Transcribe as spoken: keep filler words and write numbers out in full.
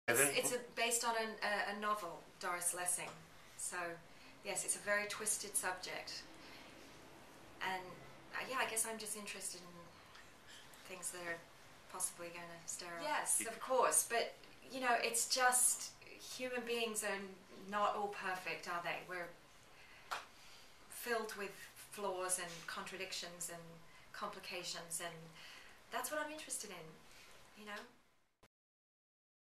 It's, it's a, based on an, a, a novel, Doris Lessing. So, yes, it's a very twisted subject. And, uh, yeah, I guess I'm just interested in things that are possibly going to stir up. Yes, of course. But, you know, it's just, human beings are not all perfect, are they? We're filled with flaws and contradictions and complications, and that's what I'm interested in, you know?